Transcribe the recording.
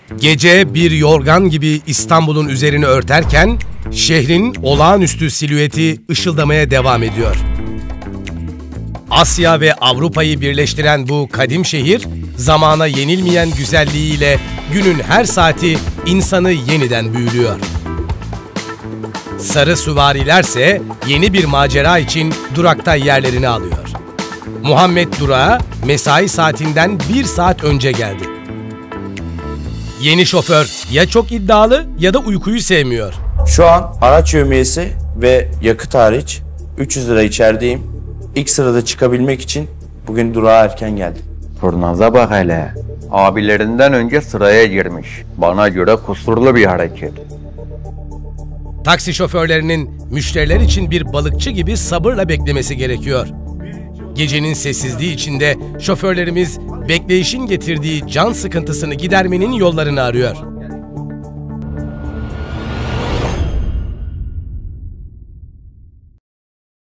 Gece bir yorgan gibi İstanbul'un üzerini örterken şehrin olağanüstü silüeti ışıldamaya devam ediyor. Asya ve Avrupa'yı birleştiren bu kadim şehir, zamana yenilmeyen güzelliğiyle günün her saati insanı yeniden büyülüyor. Sarı süvarilerse yeni bir macera için durakta yerlerini alıyor. Muhammed durağa mesai saatinden 1 saat önce geldi. Yeni şoför ya çok iddialı ya da uykuyu sevmiyor. Şu an araç yevmiyesi ve yakıt hariç 300 lira içerideyim. İlk sırada çıkabilmek için bugün durağa erken geldim. Turnaza bak hele. Abilerinden önce sıraya girmiş. Bana göre kusurlu bir hareket. Taksi şoförlerinin müşteriler için bir balıkçı gibi sabırla beklemesi gerekiyor. Gecenin sessizliği içinde şoförlerimiz bekleyişin getirdiği can sıkıntısını gidermenin yollarını arıyor.